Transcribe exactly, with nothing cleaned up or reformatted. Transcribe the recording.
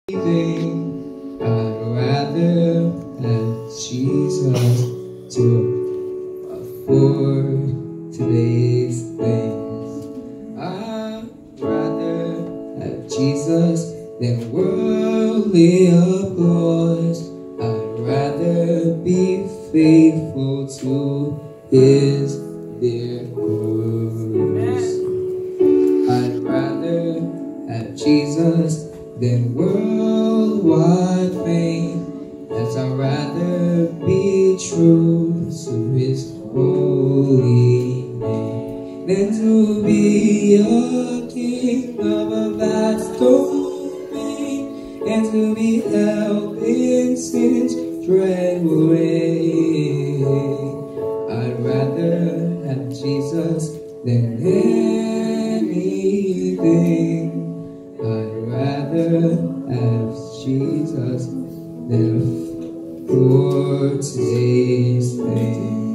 anything. I'd rather have Jesus to afford today's things. I'd rather have Jesus than worldly applause. I'd rather be faithful to His dear cause. I'd rather have Jesus than worldwide fame. Yes, I'd rather be true to His holy name than to be a king of a vast domain and to be held in sin's dreadful reign. I'd rather have Jesus than anything. I'd rather have Jesus than afford today's things.